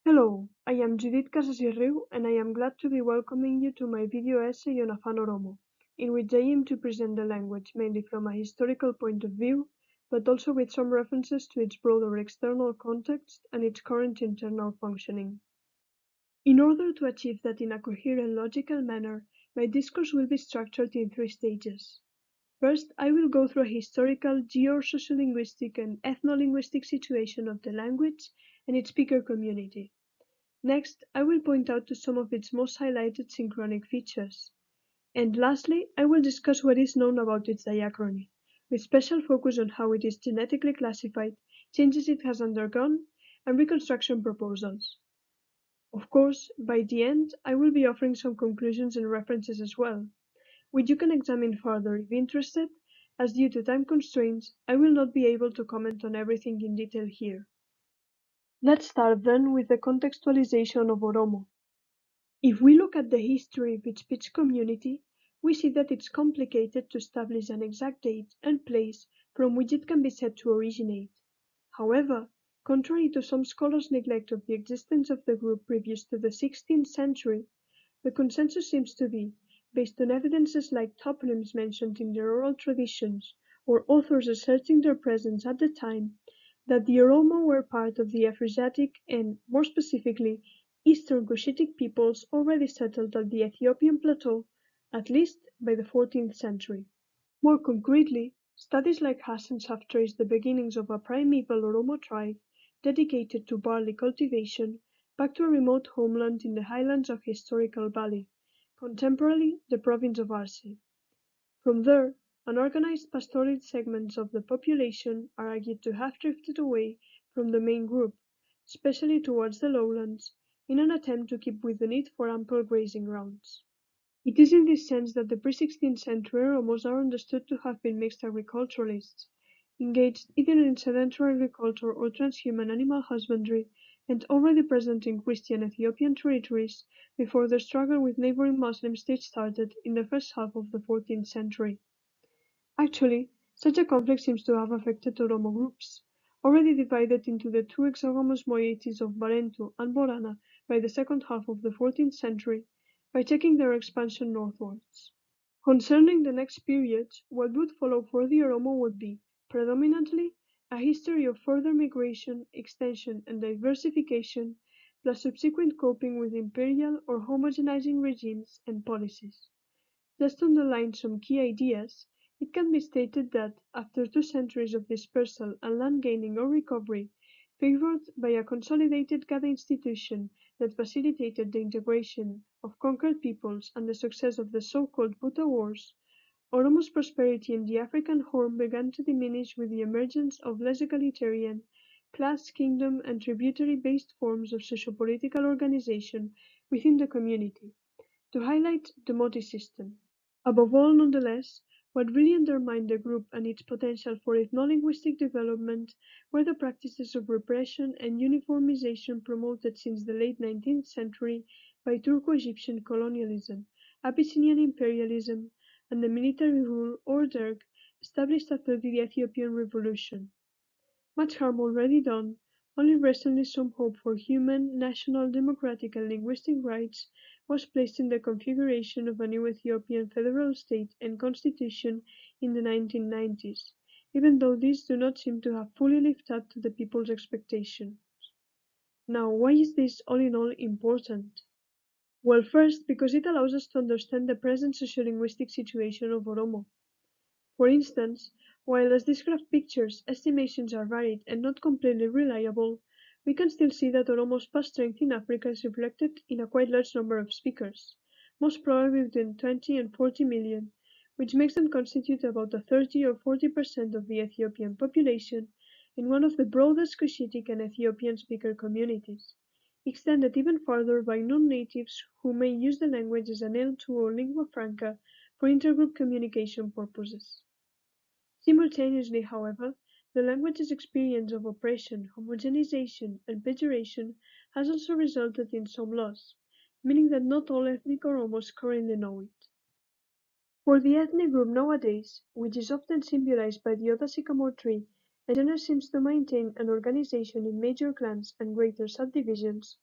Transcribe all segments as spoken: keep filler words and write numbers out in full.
Hello, I am Judit Casas and I am glad to be welcoming you to my video essay on Afan Oromo, in which I aim to present the language mainly from a historical point of view, but also with some references to its broader external context and its current internal functioning. In order to achieve that in a coherent logical manner, my discourse will be structured in three stages. First, I will go through a historical, geo-sociolinguistic and ethno-linguistic situation of the language and its speaker community. Next, I will point out to some of its most highlighted synchronic features. And lastly, I will discuss what is known about its diachrony, with special focus on how it is genetically classified, changes it has undergone, and reconstruction proposals. Of course, by the end, I will be offering some conclusions and references as well, which you can examine further if interested, as due to time constraints, I will not be able to comment on everything in detail here. Let's start then with the contextualization of Oromo. If we look at the history of its speech community, we see that it's complicated to establish an exact date and place from which it can be said to originate. However, contrary to some scholars' neglect of the existence of the group previous to the sixteenth century, the consensus seems to be, based on evidences like toponyms mentioned in their oral traditions or authors asserting their presence at the time, that the Oromo were part of the Afroasiatic and, more specifically, Eastern Cushitic peoples already settled at the Ethiopian plateau, at least by the fourteenth century. More concretely, studies like Hassan's have traced the beginnings of a primeval Oromo tribe dedicated to barley cultivation back to a remote homeland in the highlands of Historical Valley, contemporarily the province of Arce. From there, unorganized pastoral segments of the population are argued to have drifted away from the main group, especially towards the lowlands, in an attempt to keep with the need for ample grazing grounds. It is in this sense that the pre-sixteenth century Oromos are understood to have been mixed agriculturalists, engaged either in sedentary agriculture or transhuman animal husbandry, and already present in Christian Ethiopian territories before the struggle with neighboring Muslim states started in the first half of the fourteenth century. Actually, such a conflict seems to have affected Oromo groups, already divided into the two exogamous moieties of Barentu and Borana by the second half of the fourteenth century, by checking their expansion northwards. Concerning the next period, what would follow for the Oromo would be, predominantly, a history of further migration, extension, and diversification, plus subsequent coping with imperial or homogenizing regimes and policies. Just to underline some key ideas, it can be stated that, after two centuries of dispersal and land gaining or recovery, favored by a consolidated Gada institution that facilitated the integration of conquered peoples and the success of the so-called Buta Wars, Oromo's prosperity in the African Horn began to diminish with the emergence of less egalitarian, class, kingdom, and tributary-based forms of socio-political organization within the community, to highlight the Moti system. Above all, nonetheless, what really undermined the group and its potential for ethno-linguistic development were the practices of repression and uniformization promoted since the late nineteenth century by Turco-Egyptian colonialism, Abyssinian imperialism, and the military rule or derg established after the Ethiopian Revolution. Much harm already done, only recently some hope for human, national, democratic and linguistic rights was placed in the configuration of a new Ethiopian federal state and constitution in the nineteen nineties, even though these do not seem to have fully lived up to the people's expectations. Now, why is this all in all important? Well, first, because it allows us to understand the present sociolinguistic situation of Oromo. For instance, while as these graph pictures, estimations are varied and not completely reliable, we can still see that Oromo's past strength in Africa is reflected in a quite large number of speakers, most probably between twenty and forty million, which makes them constitute about a thirty or forty percent of the Ethiopian population in one of the broadest Cushitic and Ethiopian speaker communities, extended even further by non-natives who may use the language as an L two or lingua franca for intergroup communication purposes. Simultaneously, however, the language's experience of oppression, homogenization, and pejoration has also resulted in some loss, meaning that not all ethnic Oromos currently know it. For the ethnic group nowadays, which is often symbolized by the Oda sycamore tree, and generally seems to maintain an organization in major clans and greater subdivisions,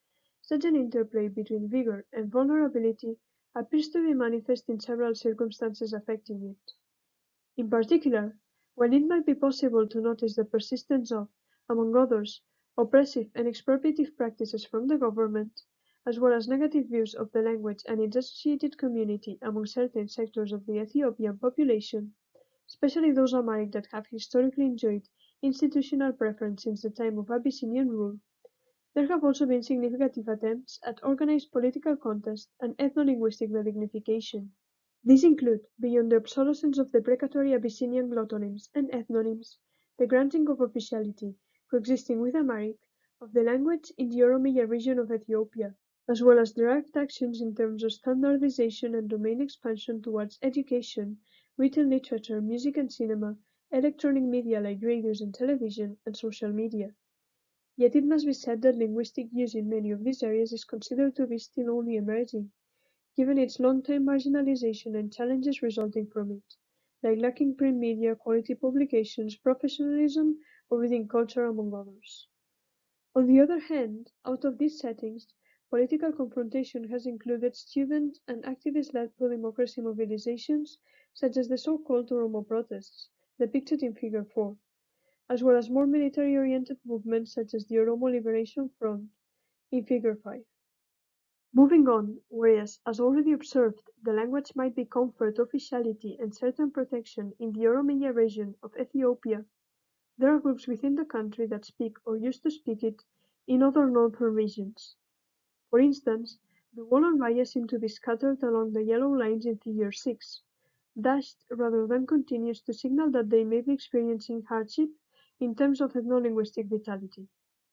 such an interplay between vigor and vulnerability appears to be manifest in several circumstances affecting it. In particular, when it might be possible to notice the persistence of, among others, oppressive and expropriative practices from the government, as well as negative views of the language and its associated community among certain sectors of the Ethiopian population, especially those Amharic that have historically enjoyed institutional preference since the time of Abyssinian rule, there have also been significant attempts at organized political contest and ethno-linguistic redignification. These include, beyond the obsolescence of the precatory Abyssinian glottonyms and ethnonyms, the granting of officiality, coexisting with Amharic, of the language in the Oromo region of Ethiopia, as well as direct actions in terms of standardization and domain expansion towards education, written literature, music and cinema, electronic media like radios and television, and social media. Yet it must be said that linguistic use in many of these areas is considered to be still only emerging, given its long-term marginalization and challenges resulting from it, like lacking print media, quality publications, professionalism, or reading culture, among others. On the other hand, out of these settings, political confrontation has included student and activist-led pro-democracy mobilizations, such as the so-called Oromo protests, depicted in Figure four, as well as more military-oriented movements such as the Oromo Liberation Front, in Figure five. Moving on, whereas, as already observed, the language might be conferred officiality and certain protection in the Oromo region of Ethiopia, there are groups within the country that speak or used to speak it in other northern regions. For instance, the Wallon Raya seem to be scattered along the yellow lines in Figure six, dashed rather than continuous to signal that they may be experiencing hardship in terms of ethno-linguistic vitality.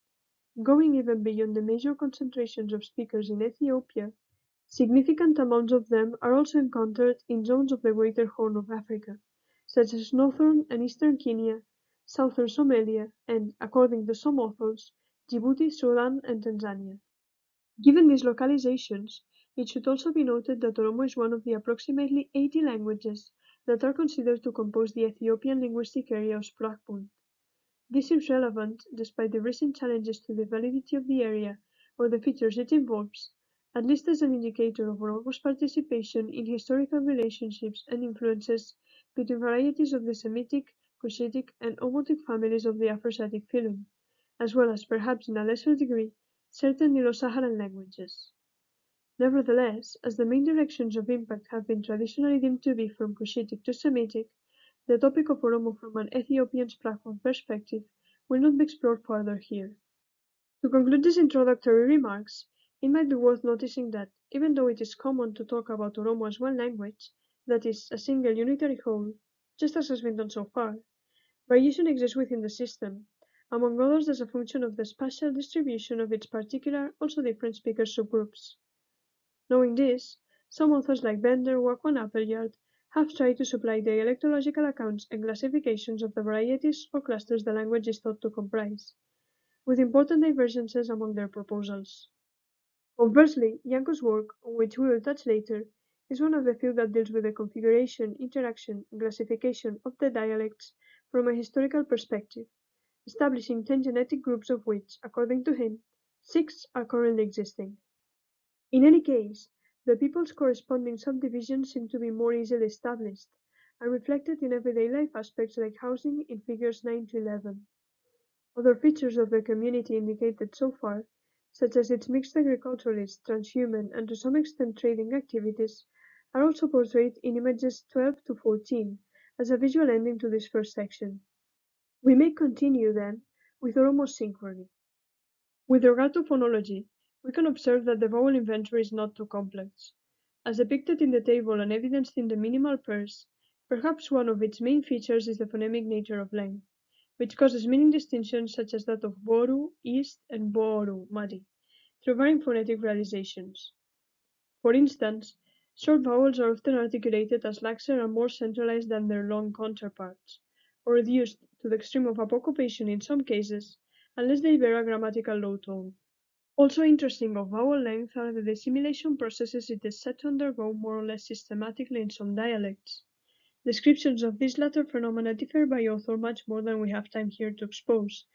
Going even beyond the major concentrations of speakers in Ethiopia, significant amounts of them are also encountered in zones of the Greater Horn of Africa, such as northern and eastern Kenya, southern Somalia, and, according to some authors, Djibouti, Sudan, and Tanzania. Given these localizations, it should also be noted that Oromo is one of the approximately eighty languages that are considered to compose the Ethiopian linguistic area of Sprachbund. This seems relevant despite the recent challenges to the validity of the area or the features it involves, at least as an indicator of Oromo's participation in historical relationships and influences between varieties of the Semitic, Cushitic, and Omotic families of the Afroasiatic phylum, as well as, perhaps in a lesser degree, certain Nilo-Saharan languages. Nevertheless, as the main directions of impact have been traditionally deemed to be from Cushitic to Semitic, the topic of Oromo from an Ethiopian Sprachbund perspective will not be explored further here. To conclude these introductory remarks, it might be worth noticing that, even though it is common to talk about Oromo as one language, that is, a single unitary whole, just as has been done so far, variation exists within the system, among others as a function of the spatial distribution of its particular, also different speaker subgroups. Knowing this, some authors like Bender, Wako, and Appleyard have tried to supply dialectological accounts and classifications of the varieties or clusters the language is thought to comprise, with important divergences among their proposals. Conversely, Yanko's work, on which we will touch later, is one of the few that deals with the configuration, interaction, and classification of the dialects from a historical perspective, establishing ten genetic groups of which, according to him, six are currently existing. In any case, the people's corresponding subdivisions seem to be more easily established, and reflected in everyday life aspects like housing in Figures nine to eleven. Other features of the community indicated so far, such as its mixed agriculturalist, transhuman, and to some extent trading activities, are also portrayed in images twelve to fourteen, as a visual ending to this first section. We may continue, then, with Oromo synchrony. With regard to phonology, we can observe that the vowel inventory is not too complex. As depicted in the table and evidenced in the minimal pairs, perhaps one of its main features is the phonemic nature of length, which causes meaning distinctions such as that of boru, east, and boru, muddy, through varying phonetic realizations. For instance, short vowels are often articulated as laxer and more centralized than their long counterparts, or reduced to the extreme of apocopation in some cases, unless they bear a grammatical low tone. Also interesting of vowel length are the dissimilation processes it is said to undergo more or less systematically in some dialects. Descriptions of these latter phenomena differ by author much more than we have time here to expose,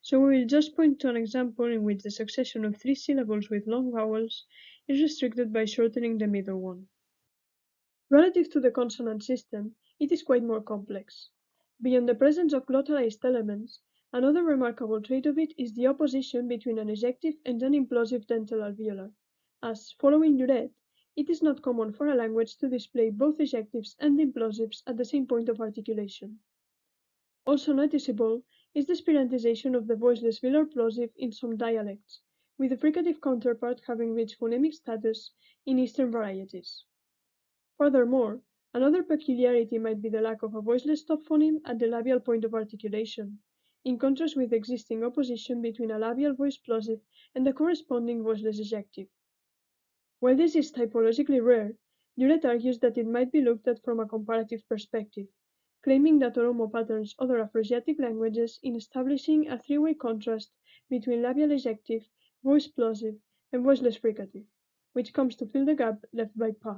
so we will just point to an example in which the succession of three syllables with long vowels is restricted by shortening the middle one. Relative to the consonant system, it is quite more complex. Beyond the presence of glottalized elements, another remarkable trait of it is the opposition between an ejective and an implosive dental alveolar, as, following Judit, it is not common for a language to display both ejectives and implosives at the same point of articulation. Also noticeable is the spirantization of the voiceless velar plosive in some dialects, with the fricative counterpart having reached phonemic status in Eastern varieties. Furthermore, another peculiarity might be the lack of a voiceless stop phoneme at the labial point of articulation, in contrast with the existing opposition between a labial voice plosive and the corresponding voiceless ejective. While this is typologically rare, Judit argues that it might be looked at from a comparative perspective, claiming that Oromo patterns other Afroasiatic languages in establishing a three-way contrast between labial ejective, voice plosive, and voiceless fricative, which comes to fill the gap left by Pa.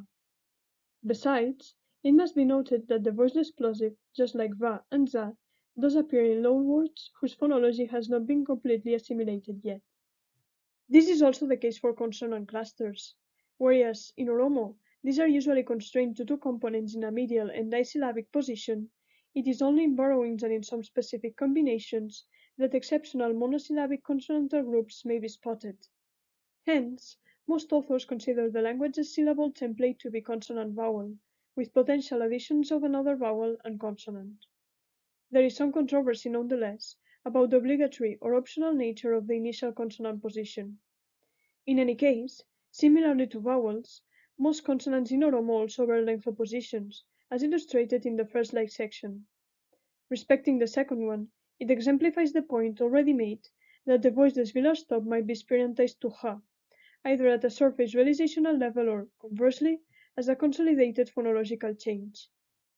Besides, it must be noted that the voiceless plosive, just like va and za, does appear in loanwords whose phonology has not been completely assimilated yet. This is also the case for consonant clusters, whereas in Oromo these are usually constrained to two components in a medial and disyllabic position. It is only in borrowings and in some specific combinations that exceptional monosyllabic consonantal groups may be spotted. Hence, most authors consider the language's syllable template to be consonant-vowel, with potential additions of another vowel and consonant. There is some controversy nonetheless about the obligatory or optional nature of the initial consonant position. In any case, similarly to vowels, most consonants in Oromo also bear length oppositions, as illustrated in the first like section. Respecting the second one, it exemplifies the point already made that the voiceless velar stop might be spirantized to ha, either at a surface realizational level or, conversely, as a consolidated phonological change.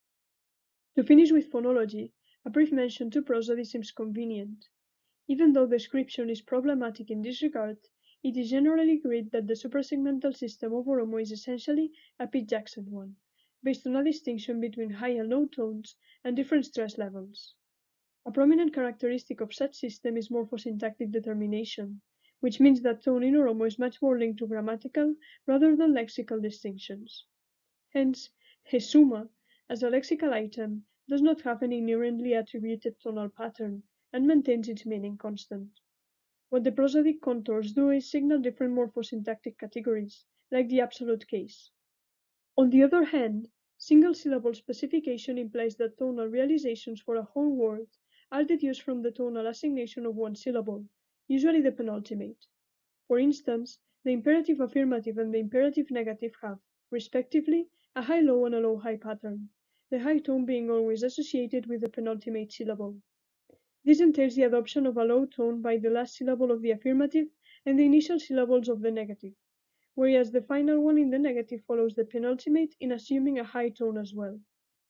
To finish with phonology, a brief mention to prosody seems convenient. Even though description is problematic in this regard, it is generally agreed that the suprasegmental system of Oromo is essentially a pitch-accent one, based on a distinction between high and low tones and different stress levels. A prominent characteristic of such system is morphosyntactic determination, which means that tone in Oromo is much more linked to grammatical rather than lexical distinctions. Hence, hesuma, as a lexical item, does not have an inherently attributed tonal pattern and maintains its meaning constant. What the prosodic contours do is signal different morphosyntactic categories, like the absolute case. On the other hand, single-syllable specification implies that tonal realizations for a whole word are deduced from the tonal assignation of one syllable, usually the penultimate. For instance, the imperative affirmative and the imperative negative have, respectively, a high-low and a low-high pattern, the high tone being always associated with the penultimate syllable. This entails the adoption of a low tone by the last syllable of the affirmative and the initial syllables of the negative, whereas the final one in the negative follows the penultimate in assuming a high tone as well.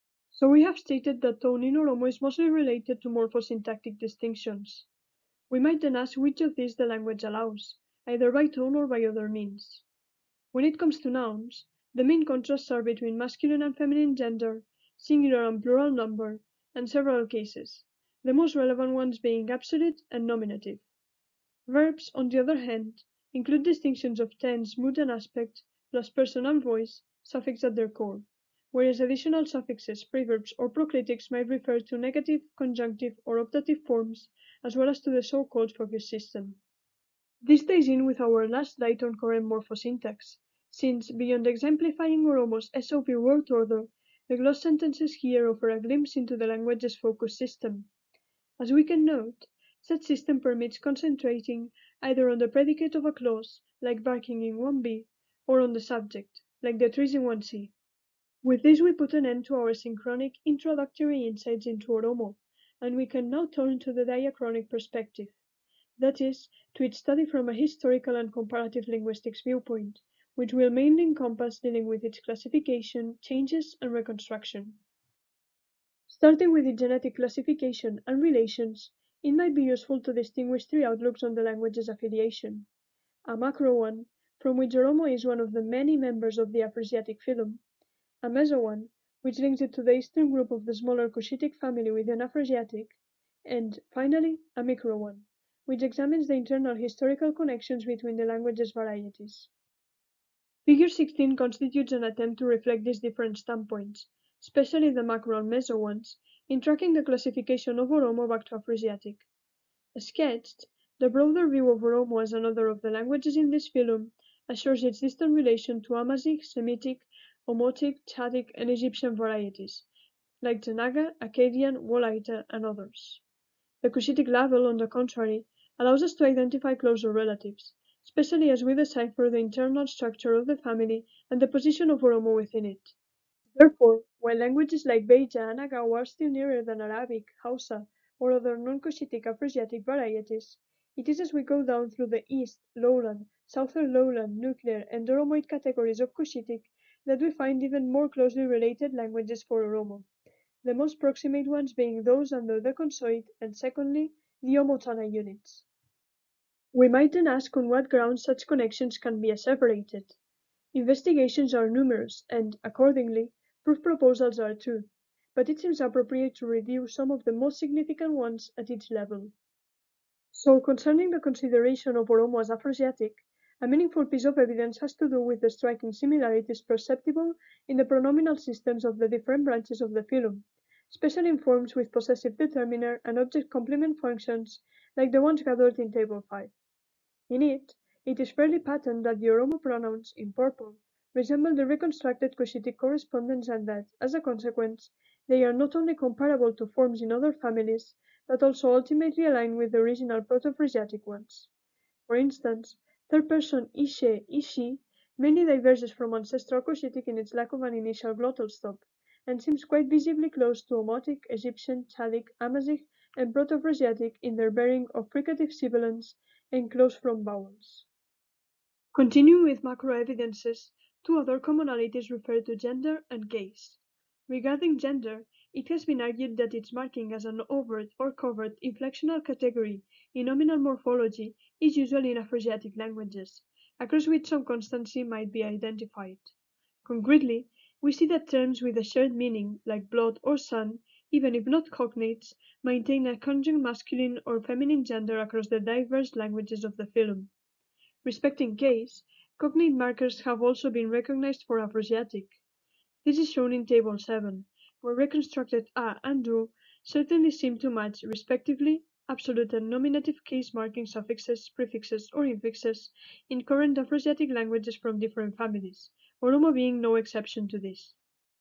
So we have stated that tone in Oromo is mostly related to morphosyntactic distinctions. We might then ask which of these the language allows, either by tone or by other means. When it comes to nouns, the main contrasts are between masculine and feminine gender, singular and plural number, and several cases, the most relevant ones being absolute and nominative. Verbs, on the other hand, include distinctions of tense, mood and aspect, plus person and voice, suffix at their core, whereas additional suffixes, preverbs, or proclitics might refer to negative, conjunctive, or optative forms, as well as to the so-called focus system. This ties in with our last slide on current morphosyntax, since, beyond exemplifying Oromo's S O V word order, the gloss sentences here offer a glimpse into the language's focus system. As we can note, such system permits concentrating either on the predicate of a clause, like barking in one B, or on the subject, like the trees in one C. With this we put an end to our synchronic introductory insights into Oromo, and we can now turn to the diachronic perspective, that is, to its study from a historical and comparative linguistics viewpoint, which will mainly encompass dealing with its classification, changes, and reconstruction. Starting with its genetic classification and relations, it might be useful to distinguish three outlooks on the language's affiliation. A macro one, from which Oromo is one of the many members of the Afroasiatic phylum, a meso one, which links it to the eastern group of the smaller Cushitic family within Afroasiatic, and, finally, a micro one, which examines the internal historical connections between the language's varieties. Figure sixteen constitutes an attempt to reflect these different standpoints, especially the macro and meso ones, in tracking the classification of Oromo back to Afroasiatic. As sketched, the broader view of Oromo as another of the languages in this phylum assures its distant relation to Amazigh, Semitic, Omotic, Chadic, and Egyptian varieties, like Tenaga, Akkadian, Wolaita, and others. The Cushitic label, on the contrary, allows us to identify closer relatives, especially as we decipher the internal structure of the family and the position of Oromo within it. Therefore, while languages like Beja and Agawa are still nearer than Arabic, Hausa, or other non-Cushitic Afroasiatic varieties, it is as we go down through the East, Lowland, Southern Lowland, Nuclear, and Oromoid categories of Cushitic that we find even more closely related languages for Oromo, the most proximate ones being those under the Consoid, and secondly, the Omotana units. We might then ask on what grounds such connections can be asseverated. Investigations are numerous, and, accordingly, proof proposals are too, but it seems appropriate to review some of the most significant ones at each level. So, concerning the consideration of Oromo as Afroasiatic, a meaningful piece of evidence has to do with the striking similarities perceptible in the pronominal systems of the different branches of the phylum, especially in forms with possessive determiner and object complement functions like the ones gathered in Table five. In it, it is fairly patent that the Oromo pronouns, in purple, resemble the reconstructed Cushitic correspondence and that, as a consequence, they are not only comparable to forms in other families, but also ultimately align with the original Proto-Frisiatic ones. For instance, third-person ishe, ishi, mainly diverges from ancestral Cushitic in its lack of an initial glottal stop, and seems quite visibly close to Omotic, Egyptian, Chadic, Amazigh, and Proto-Frisiatic in their bearing of fricative sibilants and close from vowels. Continuing with macro evidences, two other commonalities refer to gender and case. Regarding gender, it has been argued that its marking as an overt or covert inflectional category in nominal morphology is usually in Afroasiatic languages, across which some constancy might be identified. Concretely, we see that terms with a shared meaning, like blood or son, even if not cognates, maintain a conjunct masculine or feminine gender across the diverse languages of the phylum. Respecting case, cognate markers have also been recognized for Afroasiatic. This is shown in Table seven, where reconstructed a and do certainly seem to match, respectively, absolute and nominative case marking suffixes, prefixes, or infixes in current Afroasiatic languages from different families, Oromo being no exception to this.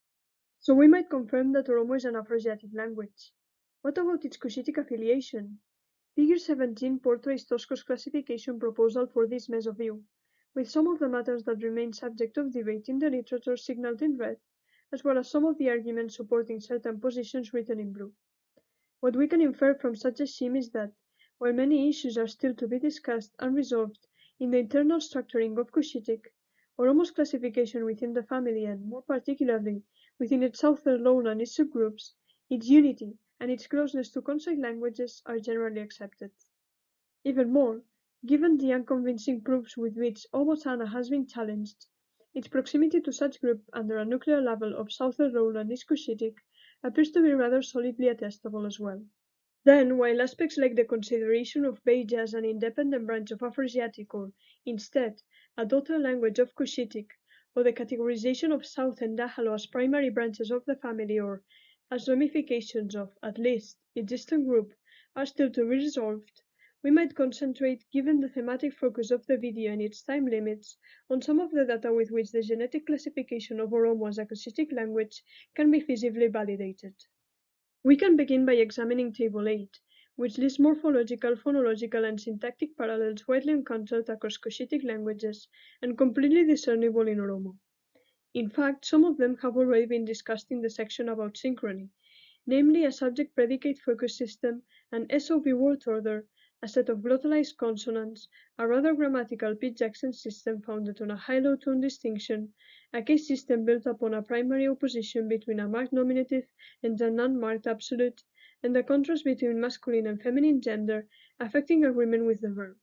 So we might confirm that Oromo is an Afroasiatic language. What about its Cushitic affiliation? Figure seventeen portrays Tosco's classification proposal for this mesoview, with some of the matters that remain subject of debate in the literature signaled in red, as well as some of the arguments supporting certain positions written in blue. What we can infer from such a scheme is that, while many issues are still to be discussed and resolved in the internal structuring of Cushitic, Oromo's classification within the family and, more particularly, within its southern lowland its subgroups, its unity, and its closeness to Consoid languages are generally accepted. Even more, given the unconvincing proofs with which Omotana has been challenged, its proximity to such group under a nuclear level of Southern Lowland is Cushitic appears to be rather solidly attestable as well. Then, while aspects like the consideration of Beja as an independent branch of Afroasiatic or, instead, a daughter language of Cushitic, or the categorization of South and Dahalo as primary branches of the family or as ramifications of, at least, its distant group, are still to be resolved, we might concentrate, given the thematic focus of the video and its time limits, on some of the data with which the genetic classification of Oromo as a Cushitic language can be feasibly validated. We can begin by examining Table eight, which lists morphological, phonological, and syntactic parallels widely encountered across Cushitic languages and completely discernible in Oromo. In fact, some of them have already been discussed in the section about synchrony, namely a subject-predicate focus system, an S O V word order, a set of glottalized consonants, a rather grammatical pitch-accent system founded on a high-low tone distinction, a case system built upon a primary opposition between a marked nominative and a non-marked absolute, and the contrast between masculine and feminine gender affecting agreement with the verb.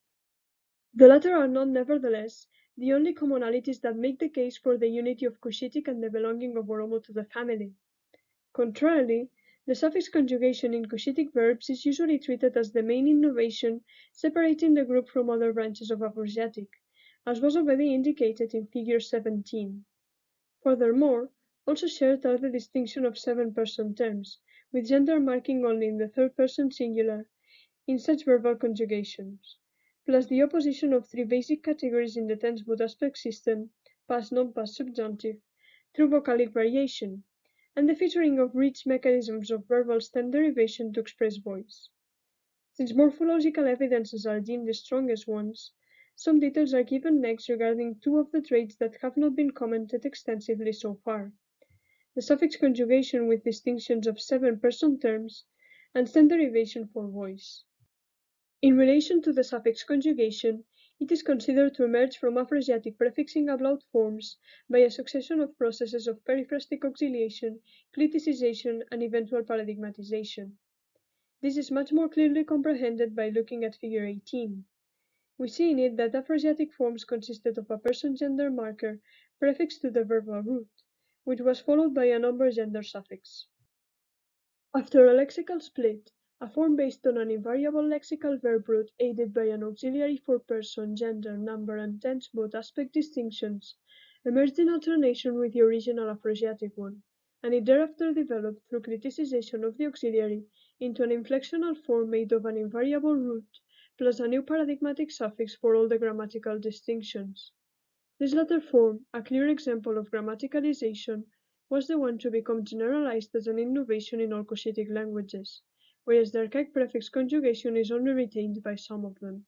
The latter are not, nevertheless, the only commonalities that make the case for the unity of Cushitic and the belonging of Oromo to the family. Contrarily, The suffix conjugation in Cushitic verbs is usually treated as the main innovation separating the group from other branches of Afroasiatic, as was already indicated in figure seventeen. Furthermore, also shared are the distinction of seven-person terms, with gender marking only in the third-person singular in such verbal conjugations, plus the opposition of three basic categories in the tense mood aspect system, past, non-past, subjunctive, through vocalic variation, and the featuring of rich mechanisms of verbal stem derivation to express voice. Since morphological evidences are deemed the strongest ones, some details are given next regarding two of the traits that have not been commented extensively so far: the suffix conjugation with distinctions of seven-person terms, and stem derivation for voice. In relation to the suffix conjugation, it is considered to emerge from Afroasiatic prefixing ablaut forms by a succession of processes of periphrastic auxiliation, cliticization, and eventual paradigmatization. This is much more clearly comprehended by looking at figure eighteen. We see in it that Afroasiatic forms consisted of a person gender marker prefixed to the verbal root, which was followed by a number gender suffix. After a lexical split, a form based on an invariable lexical verb root aided by an auxiliary for person, gender, number, and tense mood aspect distinctions emerged in alternation with the original Afroasiatic one, and it thereafter developed through criticization of the auxiliary into an inflectional form made of an invariable root plus a new paradigmatic suffix for all the grammatical distinctions. This latter form, a clear example of grammaticalization, was the one to become generalized as an innovation in all Cushitic languages, whereas the archaic prefix conjugation is only retained by some of them.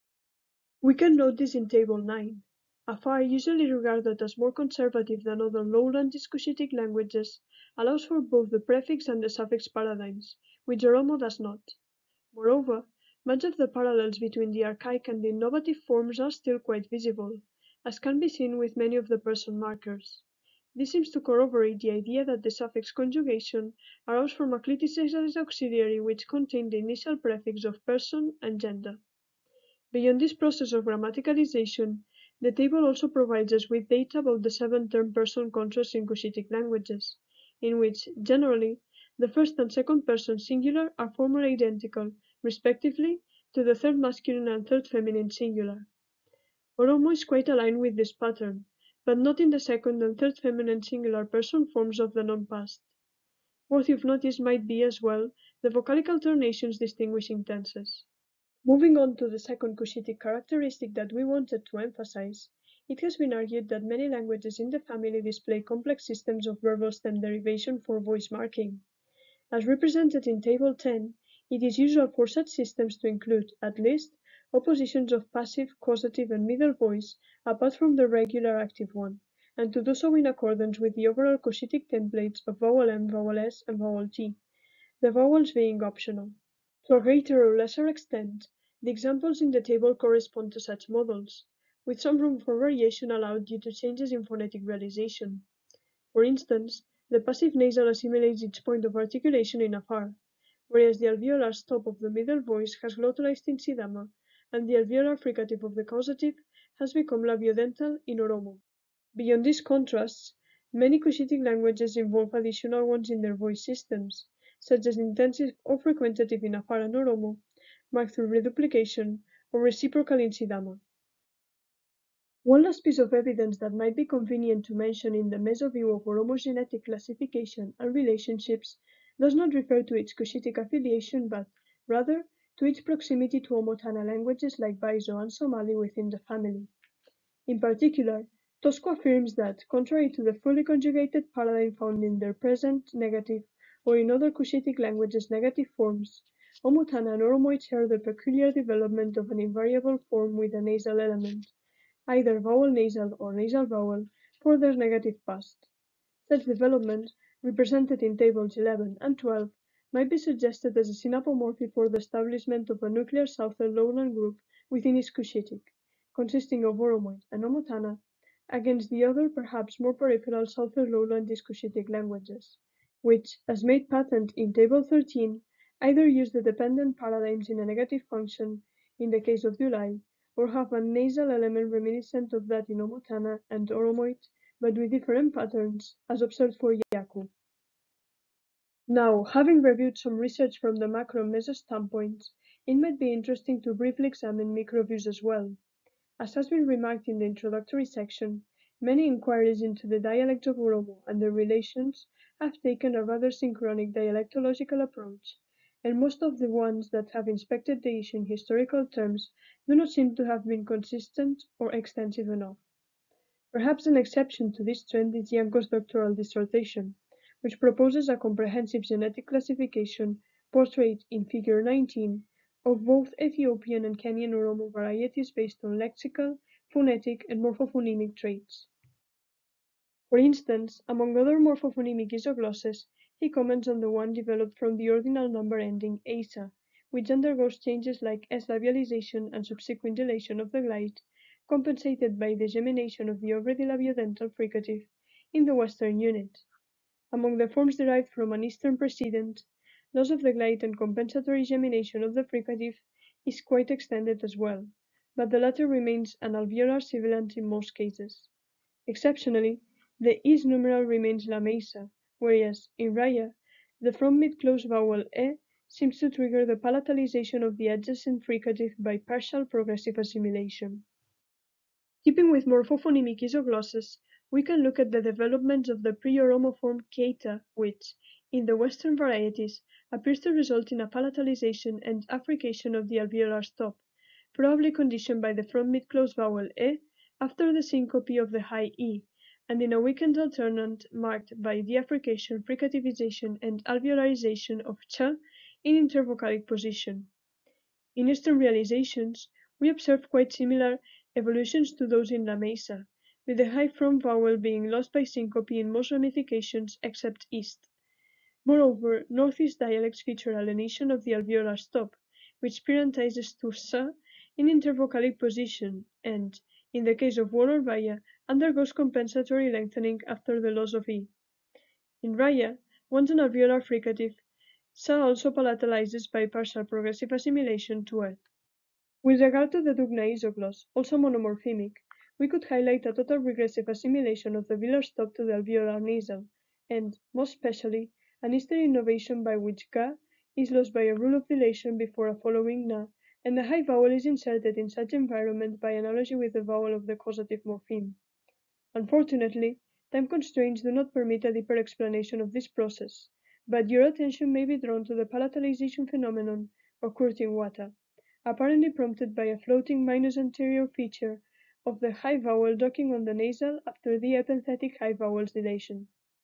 We can note this in Table nine. Afar, usually regarded as more conservative than other lowland Cushitic languages, allows for both the prefix and the suffix paradigms, which Oromo does not. Moreover, much of the parallels between the archaic and the innovative forms are still quite visible, as can be seen with many of the person markers. This seems to corroborate the idea that the suffix conjugation arose from a cliticized auxiliary which contained the initial prefix of person and gender. Beyond this process of grammaticalization, the table also provides us with data about the seven-term person contrasts in Cushitic languages, in which, generally, the first and second person singular are formally identical, respectively, to the third masculine and third feminine singular. Oromo is quite aligned with this pattern, but not in the second and third feminine singular person forms of the non-past. Worthy of notice might be, as well, the vocalic alternations distinguishing tenses. Moving on to the second Cushitic characteristic that we wanted to emphasize, it has been argued that many languages in the family display complex systems of verbal stem derivation for voice marking. As represented in Table ten, it is usual for such systems to include, at least, oppositions of passive, causative, and middle voice apart from the regular active one, and to do so in accordance with the overall Cushitic templates of vowel M, vowel S, and vowel T, the vowels being optional. To a greater or lesser extent, the examples in the table correspond to such models, with some room for variation allowed due to changes in phonetic realization. For instance, the passive nasal assimilates its point of articulation in Afar, whereas the alveolar stop of the middle voice has glottalized in Sidama, and the alveolar fricative of the causative has become labiodental in Oromo. Beyond these contrasts, many Cushitic languages involve additional ones in their voice systems, such as intensive or frequentative in Afar and Oromo, marked through reduplication, or reciprocal in Sidama. One last piece of evidence that might be convenient to mention in the meso-view of Oromo's genetic classification and relationships does not refer to its Cushitic affiliation, but, rather, to its proximity to Omotana languages like Baizo and Somali within the family. In particular, Tosco affirms that, contrary to the fully conjugated paradigm found in their present negative or in other Cushitic languages negative forms, Omotana and Oromo share the peculiar development of an invariable form with a nasal element, either vowel-nasal or nasal-vowel, for their negative past. Such development, represented in tables eleven and twelve, might be suggested as a synapomorphy for the establishment of a nuclear southern lowland group within its Cushitic, consisting of Oromoid and Omotana, against the other, perhaps more peripheral southern lowland Cushitic languages, which, as made patent in Table thirteen, either use the dependent paradigms in a negative function, in the case of Dulai, or have a nasal element reminiscent of that in Omotana and Oromoid, but with different patterns, as observed for Yaku. Now, having reviewed some research from the macro and meso standpoints, it might be interesting to briefly examine micro views as well. As has been remarked in the introductory section, many inquiries into the dialect of Oromo and their relations have taken a rather synchronic dialectological approach, and most of the ones that have inspected the issue in historical terms do not seem to have been consistent or extensive enough. Perhaps an exception to this trend is Yanko's doctoral dissertation, which proposes a comprehensive genetic classification portrayed in Figure nineteen of both Ethiopian and Kenyan Oromo varieties based on lexical, phonetic, and morphophonemic traits. For instance, among other morphophonemic isoglosses, he comments on the one developed from the ordinal number ending asa, which undergoes changes like S-labialization and subsequent dilation of the glide, compensated by the gemination of the already labiodental fricative in the western unit. Among the forms derived from an eastern precedent, loss of the glide and compensatory gemination of the fricative is quite extended as well, but the latter remains an alveolar sibilant in most cases. Exceptionally, the is numeral remains la mesa, whereas, in Raya, the front-mid-close vowel e seems to trigger the palatalization of the adjacent fricative by partial progressive assimilation. Keeping with morphophonemic isoglosses, we can look at the developments of the pre-Oromo form keita, which, in the Western varieties, appears to result in a palatalization and affrication of the alveolar stop, probably conditioned by the front-mid-close vowel e after the syncope of the high e, and in a weakened alternant marked by deaffrication, fricativization, and alveolarization of ch in intervocalic position. In Eastern realizations, we observe quite similar evolutions to those in La Mesa, with the high front vowel being lost by syncope in most ramifications except East. Moreover, Northeast dialects feature a lenation of the alveolar stop, which spirantizes to s in intervocalic position and, in the case of Wall or Vaya, undergoes compensatory lengthening after the loss of e. In Raya, once an alveolar fricative, sa also palatalizes by partial progressive assimilation to e. With regard to the Dugna isogloss, also monomorphemic, we could highlight a total regressive assimilation of the velar stop to the alveolar nasal, and, most especially, an Eastern innovation by which ga is lost by a rule of dilation before a following na, and the high vowel is inserted in such environment by analogy with the vowel of the causative morpheme. Unfortunately, time constraints do not permit a deeper explanation of this process, but your attention may be drawn to the palatalization phenomenon occurred in Wata, apparently prompted by a floating minus anterior feature of the high vowel docking on the nasal after the epenthetic high vowel's dilation.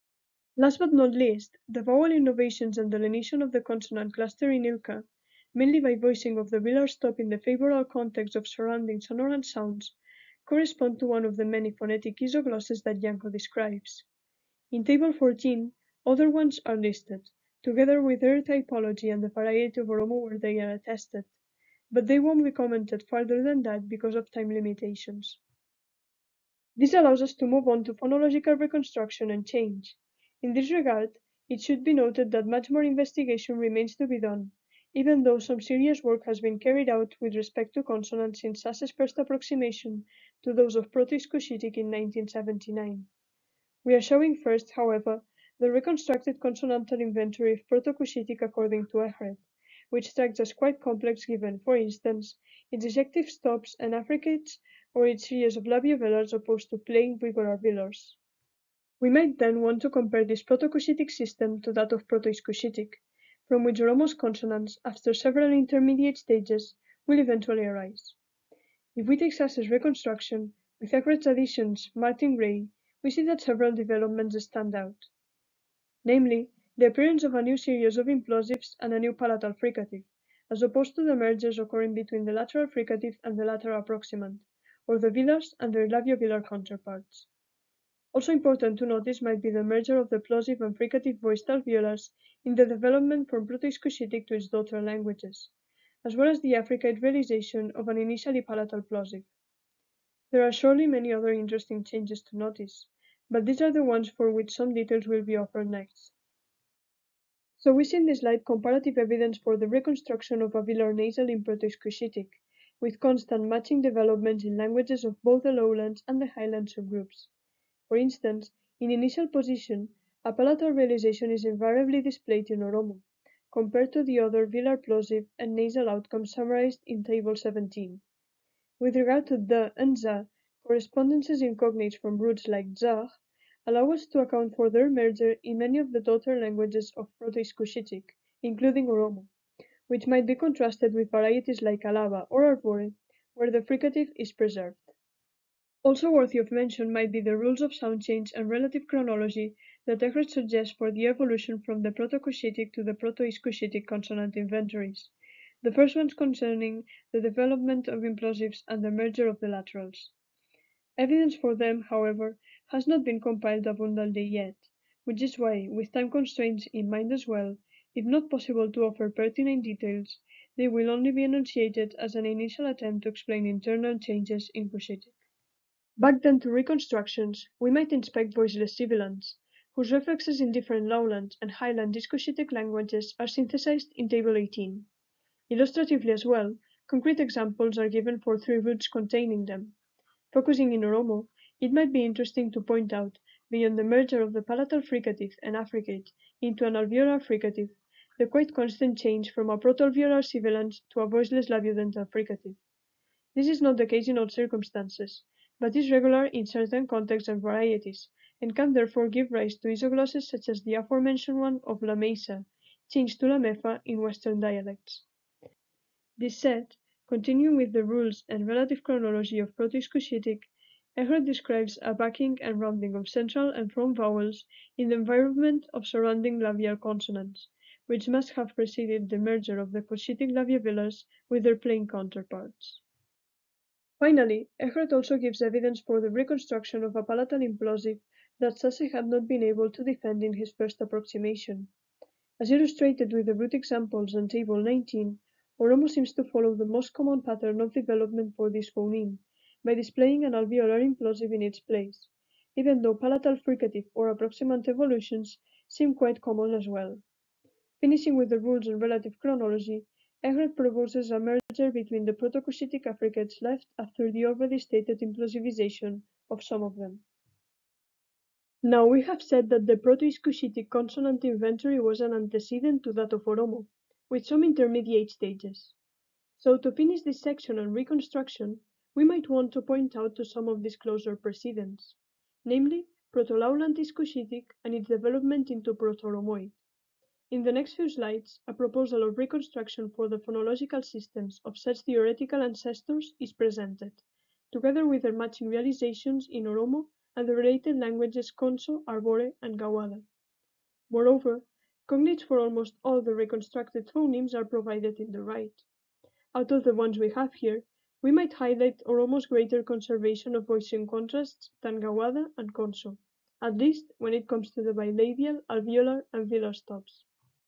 Last but not least, the vowel innovations and the lenation of the consonant cluster in Ilka, mainly by voicing of the velar stop in the favorable context of surrounding sonorant sounds, correspond to one of the many phonetic isoglosses that Yanko describes. In Table fourteen, other ones are listed, together with their typology and the variety of Oromo where they are attested, but they won't be commented further than that because of time limitations. This allows us to move on to phonological reconstruction and change. In this regard, it should be noted that much more investigation remains to be done, even though some serious work has been carried out with respect to consonants since Sas's first approximation to those of Proto-Cushitic in nineteen seventy-nine. We are showing first, however, the reconstructed consonantal inventory of Proto-Cushitic according to Ehret, which strikes as quite complex given, for instance, its ejective stops and affricates or its series of labiovelars opposed to plain regular velars. We might then want to compare this Proto-Cushitic system to that of Proto-Cushitic, from which Oromo's consonants, after several intermediate stages, will eventually arise. If we take Sas's reconstruction, with Ehret's additions marked in gray, we see that several developments stand out. Namely, the appearance of a new series of implosives and a new palatal fricative, as opposed to the mergers occurring between the lateral fricative and the lateral approximant, or the velars and their labiovelar counterparts. Also important to notice might be the merger of the plosive and fricative voiced alveolars in the development from Proto-Cushitic to its daughter languages, as well as the affricate realization of an initially palatal plosive. There are surely many other interesting changes to notice, but these are the ones for which some details will be offered next. So we see in this slide comparative evidence for the reconstruction of a velar nasal in Proto-Cushitic, with constant matching developments in languages of both the lowlands and the highland subgroups. For instance, in initial position, A palatal realization is invariably displayed in Oromo, compared to the other velar plosive and nasal outcomes summarized in Table seventeen. With regard to the and za, correspondences in cognates from roots like zar allow us to account for their merger in many of the daughter languages of Proto-Cushitic, including Oromo, which might be contrasted with varieties like Alaba or Arbore, where the fricative is preserved. Also worthy of mention might be the rules of sound change and relative chronology that Eckert suggests for the evolution from the Proto-Cushitic to the Proto-Cushitic consonant inventories, the first ones concerning the development of implosives and the merger of the laterals. Evidence for them, however, has not been compiled abundantly yet, which is why, with time constraints in mind as well, if not possible to offer pertinent details, they will only be enunciated as an initial attempt to explain internal changes in Cushitic. Back then to reconstructions, we might inspect voiceless sibilants, whose reflexes in different lowland and highland Cushitic languages are synthesized in Table eighteen. Illustratively as well, concrete examples are given for three roots containing them. Focusing in Oromo, it might be interesting to point out, beyond the merger of the palatal fricative and affricate into an alveolar fricative, the quite constant change from a proto-alveolar sibilant to a voiceless labiodental fricative. This is not the case in all circumstances, but is regular in certain contexts and varieties, and can therefore give rise to isoglosses such as the aforementioned one of La Mesa, changed to La Mefa in Western dialects. This said, continuing with the rules and relative chronology of Proto-Cushitic, Eckert describes a backing and rounding of central and front vowels in the environment of surrounding labial consonants, which must have preceded the merger of the Cushitic labiovelars with their plain counterparts. Finally, Eckert also gives evidence for the reconstruction of a palatal implosive that Sasse had not been able to defend in his first approximation. As illustrated with the root examples on Table nineteen, Oromo seems to follow the most common pattern of development for this phoneme, by displaying an alveolar implosive in its place, even though palatal fricative or approximant evolutions seem quite common as well. Finishing with the rules and relative chronology, Eckert proposes a merger between the Proto-Cushitic affricates left after the already stated implosivization of some of them. Now we have said that the Proto-Cushitic consonant inventory was an antecedent to that of Oromo, with some intermediate stages. So to finish this section on reconstruction, we might want to point out to some of these closer precedents, namely Proto-Lowland Cushitic and its development into Proto-Oromoid. In the next few slides, a proposal of reconstruction for the phonological systems of such theoretical ancestors is presented, together with their matching realizations in Oromo and the related languages Konso, Arbore, and Gawada. Moreover, cognates for almost all the reconstructed phonemes are provided in the right. Out of the ones we have here, we might highlight Oromo's greater conservation of voicing contrasts than Gawada and Konso, at least when it comes to the bilabial, alveolar, and velar stops.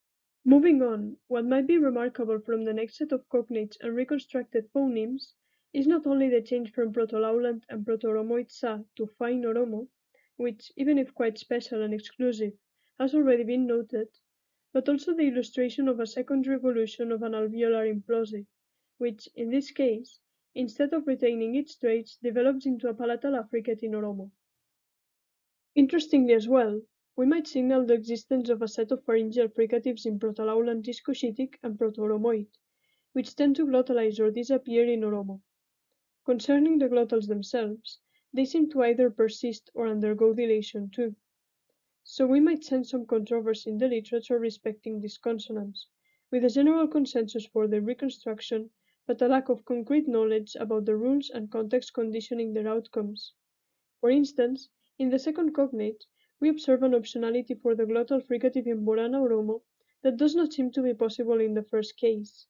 Moving on, what might be remarkable from the next set of cognates and reconstructed phonemes is not only the change from Proto-Lowland and Proto-Oromoid Sa to Fine Oromo, which, even if quite special and exclusive, has already been noted, but also the illustration of a secondary evolution of an alveolar implosive, which, in this case, instead of retaining its traits, develops into a palatal affricate in Oromo. Interestingly as well, we might signal the existence of a set of pharyngeal fricatives in Proto-Lowland Cushitic and Proto-Oromoid, which tend to glottalize or disappear in Oromo. Concerning the glottals themselves, they seem to either persist or undergo dilation too. So we might sense some controversy in the literature respecting these consonants, with a general consensus for their reconstruction, but a lack of concrete knowledge about the rules and context conditioning their outcomes. For instance, in the second cognate, we observe an optionality for the glottal fricative in Borana Oromo that does not seem to be possible in the first case.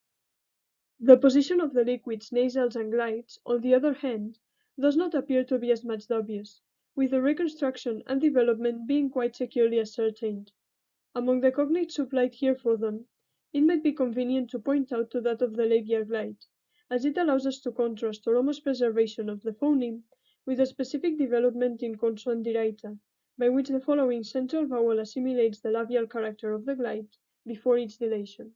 The position of the liquids, nasals, and glides, on the other hand, does not appear to be as much obvious, with the reconstruction and development being quite securely ascertained. Among the cognates supplied here for them, it might be convenient to point out to that of the labial glide, as it allows us to contrast Oromo's preservation of the phoneme with a specific development in Konso and Diraita, by which the following central vowel assimilates the labial character of the glide before its dilation.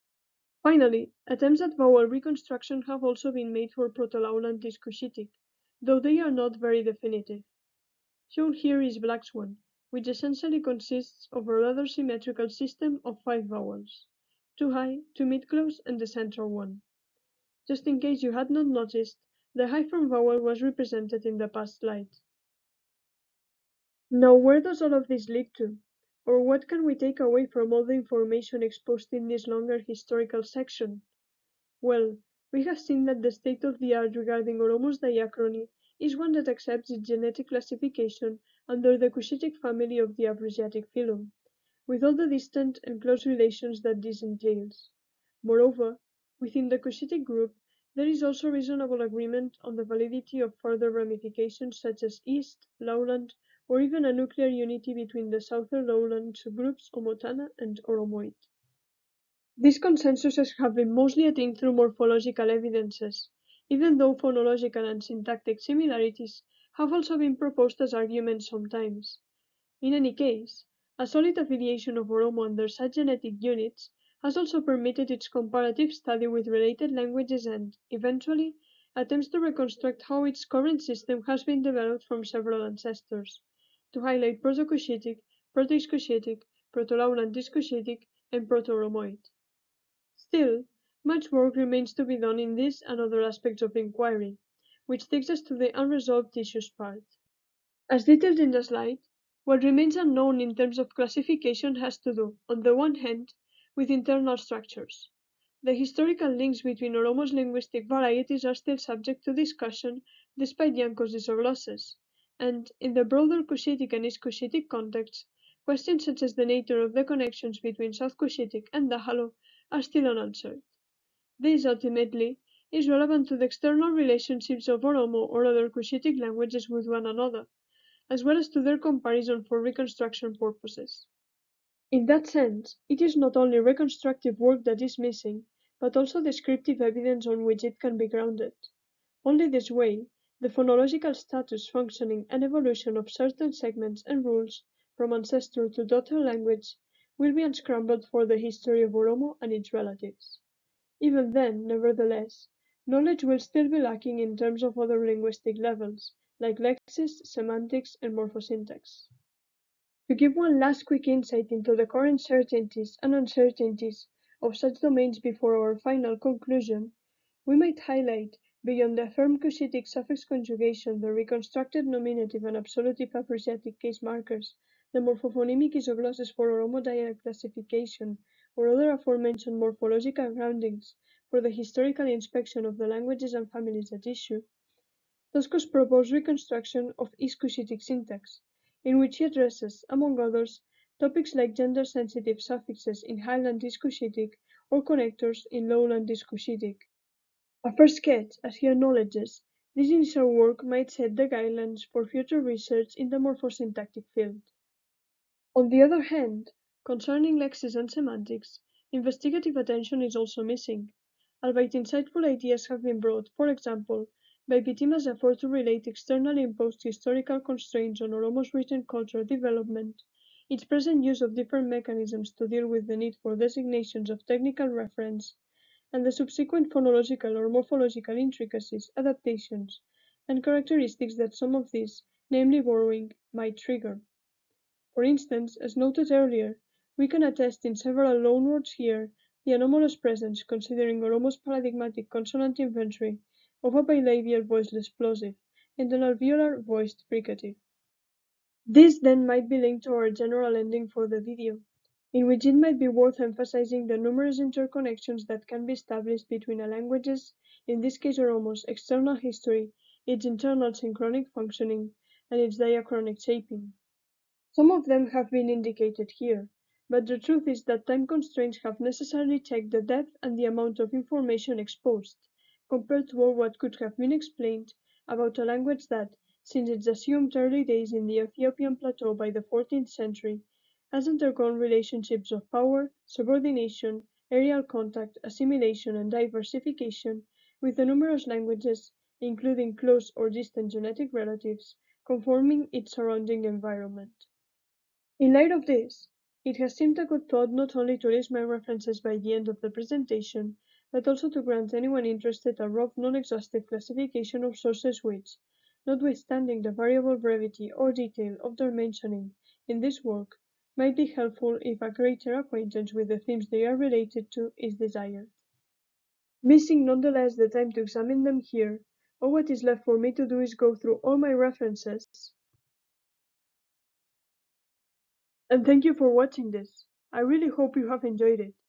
Finally, attempts at vowel reconstruction have also been made for Proto-Lowland Cushitic, though they are not very definitive. Shown here is Black's one, which essentially consists of a rather symmetrical system of five vowels, two high, two mid-close, and the central one. Just in case you had not noticed, the hyphen vowel was represented in the past slide. Now, where does all of this lead to? Or what can we take away from all the information exposed in this longer historical section? Well, we have seen that the state of the art regarding Oromo's diachrony is one that accepts its genetic classification under the Cushitic family of the Afroasiatic phylum, with all the distant and close relations that this entails. Moreover, within the Cushitic group, there is also reasonable agreement on the validity of further ramifications such as East, Lowland, or even a nuclear unity between the Southern Lowland subgroups Omotana and Oromoid. These consensuses have been mostly attained through morphological evidences, even though phonological and syntactic similarities have also been proposed as arguments sometimes. In any case, a solid affiliation of Oromo under such genetic units has also permitted its comparative study with related languages and, eventually, attempts to reconstruct how its current system has been developed from several ancestors, to highlight Proto-Cushitic, Proto-East Cushitic, Proto-Lowland East Cushitic, and Proto-Oromoid. Still, much work remains to be done in this and other aspects of inquiry, which takes us to the unresolved issues part. As detailed in the slide, what remains unknown in terms of classification has to do, on the one hand, with internal structures. The historical links between Oromo's linguistic varieties are still subject to discussion despite Yanko's isoglosses, and, in the broader Cushitic and East Cushitic contexts, questions such as the nature of the connections between South Cushitic and Dahalo are still unanswered. This, ultimately, is relevant to the external relationships of Oromo or other Cushitic languages with one another, as well as to their comparison for reconstruction purposes. In that sense, it is not only reconstructive work that is missing, but also descriptive evidence on which it can be grounded. Only this way, the phonological status, functioning, and evolution of certain segments and rules, from ancestor to daughter language, will be unscrambled for the history of Oromo and its relatives. Even then, nevertheless, knowledge will still be lacking in terms of other linguistic levels, like lexis, semantics, and morphosyntax. To give one last quick insight into the current certainties and uncertainties of such domains before our final conclusion, we might highlight, beyond the affirmed Cushitic suffix conjugation, the reconstructed nominative and absolutive Afroasiatic case markers, the morphophonemic isoglosses for Oromo dialect classification, or other aforementioned morphological groundings for the historical inspection of the languages and families at issue. Tosco's proposed reconstruction of East Cushitic syntax, in which he addresses, among others, topics like gender-sensitive suffixes in Highland East Cushitic or connectors in Lowland East Cushitic. A first sketch, as he acknowledges, this initial work might set the guidelines for future research in the morphosyntactic field. On the other hand, concerning lexis and semantics, investigative attention is also missing, albeit insightful ideas have been brought, for example, by Bitima's effort to relate externally imposed historical constraints on Oromo's written cultural development, its present use of different mechanisms to deal with the need for designations of technical reference, and the subsequent phonological or morphological intricacies, adaptations, and characteristics that some of these, namely borrowing, might trigger. For instance, as noted earlier, we can attest in several loanwords here the anomalous presence, considering Oromo's paradigmatic consonant inventory, of a bilabial voiceless plosive and an alveolar voiced fricative. This then might be linked to our general ending for the video, in which it might be worth emphasizing the numerous interconnections that can be established between a language's, in this case Oromo's, external history, its internal synchronic functioning, and its diachronic shaping. Some of them have been indicated here, but the truth is that time constraints have necessarily checked the depth and the amount of information exposed, compared to all what could have been explained about a language that, since its assumed early days in the Ethiopian plateau by the fourteenth century, has undergone relationships of power, subordination, aerial contact, assimilation, and diversification with the numerous languages, including close or distant genetic relatives, conforming its surrounding environment. In light of this, it has seemed a good thought not only to list my references by the end of the presentation, but also to grant anyone interested a rough, non-exhaustive classification of sources which, notwithstanding the variable brevity or detail of their mentioning in this work might be helpful if a greater acquaintance with the themes they are related to is desired. Missing nonetheless the time to examine them here, all what is left for me to do is go through all my references. And thank you for watching this. I really hope you have enjoyed it.